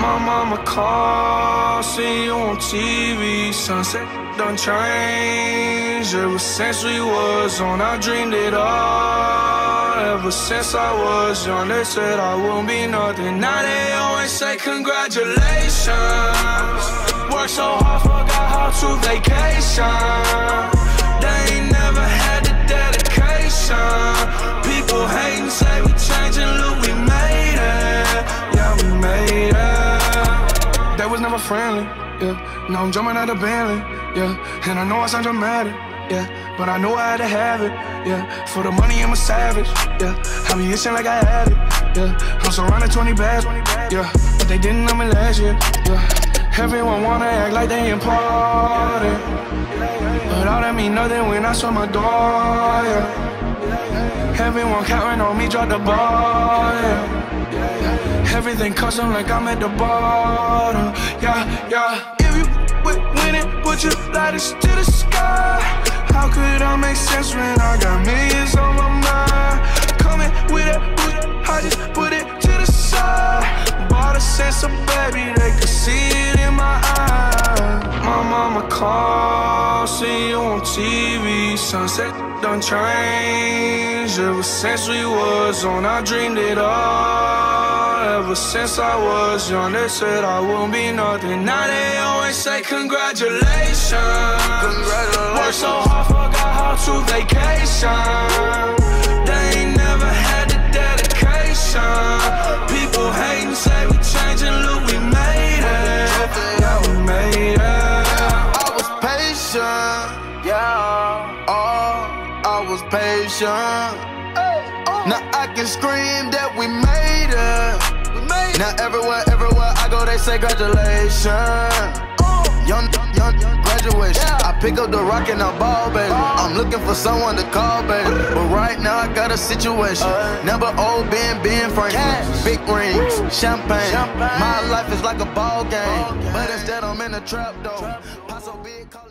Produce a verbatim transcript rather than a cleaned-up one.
My mama called, see you on T V. Sunset done changed. Ever since we was on, I dreamed it all. Ever since I was young, they said I wouldn't be nothing. Now they always say congratulations. Worked so hard, forgot how to vacation. They ain't never had the dedication. People hating, say we changing, look, we made it. Yeah, we made it. They was never friendly, yeah. Now I'm jumping out of Bentley, yeah. And I know I sound dramatic, yeah, but I know I had to have it, yeah. For the money, I'm a savage, yeah. I be itching like I had it, yeah. I'm surrounded twenty bags, yeah. But they didn't know me last year, yeah. Everyone wanna act like they important, but all that mean nothing when I saw my door, yeah. Everyone counting on me, drop the ball, yeah. Everything custom like I'm at the bottom, yeah, yeah. If you with winning, put your lighters to the sky. How could I make sense when I got millions on my mind? Coming with it, I just put it to the side. Bought a sense of baby, they could see it in my eyes. My mama called, see you on T V. Sunset done changed. Ever since we was on, I dreamed it all. Ever since I was young, they said I wouldn't be nothing. Now they always say congratulations. Congratulations. Worked so hard, forgot how to vacation. They ain't never had the dedication. People hating, say we changing, look, we made it. Yeah, we made it. I was patient, yeah. Oh, I was patient. Now I can scream that we made it. We made it. Now everywhere, everywhere I go, they say congratulations. Young, young, young graduation. Yeah. I pick up the rock and I ball, baby. Oh. I'm looking for someone to call, baby. But right now I got a situation. Uh, Number old Ben, Ben Franklin. Big rings, champagne. champagne. My life is like a ball game. Ball game. But instead I'm in a trap, though. Trap. Paso big,